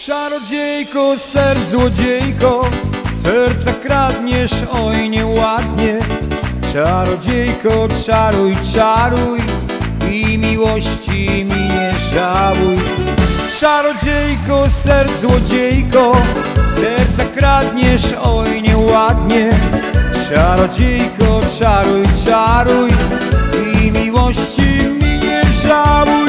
Czarodziejko, serc złodziejko, serca kradniesz, oj nieładnie. Czarodziejko, czaruj, czaruj i miłości mi nie żałuj. Czarodziejko, serc złodziejko, serca kradniesz, oj nieładnie. Czarodziejko, czaruj, czaruj i miłości mi nie żałuj.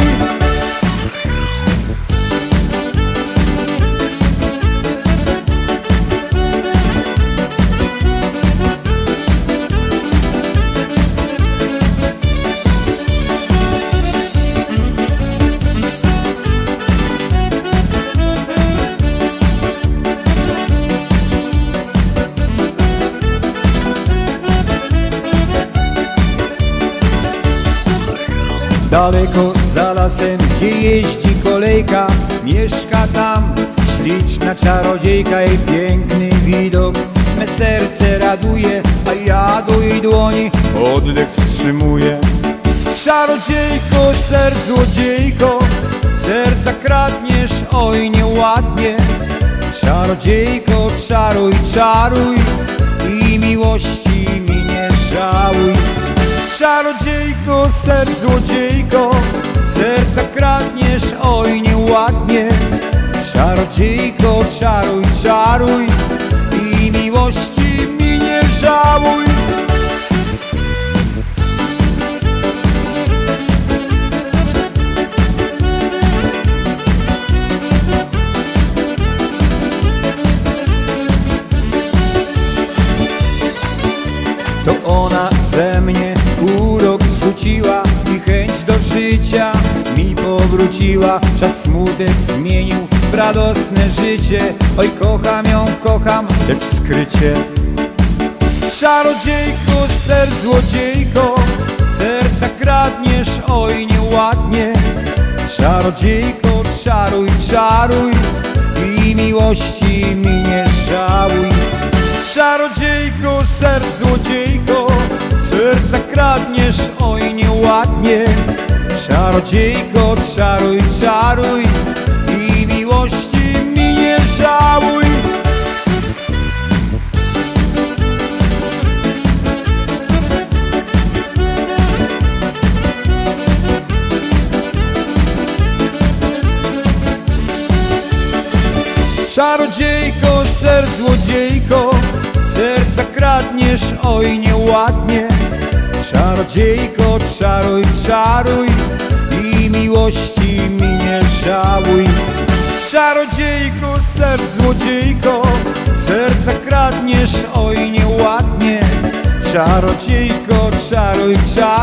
Daleko za lasem, gdzie jeździ kolejka, mieszka tam śliczna czarodziejka. Jej piękny widok me serce raduje, a ja do jej dłoni oddech wstrzymuję. Czarodziejko, serc złodziejko, serca kradniesz, oj nieładnie. Czarodziejko, czaruj, czaruj i miłości mi nie żałuj. Czarodziejko, serc złodziejko, serca kradniesz, oj nieładnie. Czarodziejko, czaruj, czaruj i miłości mi nie żałuj. To ona ze mnie urok zrzuciła i chęć do życia mi powróciła. Czas smutek zmienił w radosne życie. Oj kocham ją, kocham, lecz skrycie. Czarodziejko, serc złodziejko, serca kradniesz, oj nieładnie. Czarodziejko, czaruj, czaruj i miłości mi nie żałuj. Czarodziejko, serc złodziejko, serca kradniesz, oj nieładnie. Czarodziejko, czaruj, czaruj i miłości mi nie żałuj. Czarodziejko, serc złodziejko, serca kradniesz, oj nieładnie. Czarodziejko, czaruj, czaruj i miłości mi nie żałuj. Czarodziejko, serc złodziejko, serca kradniesz, oj nieładnie. Czarodziejko, czaruj, czaruj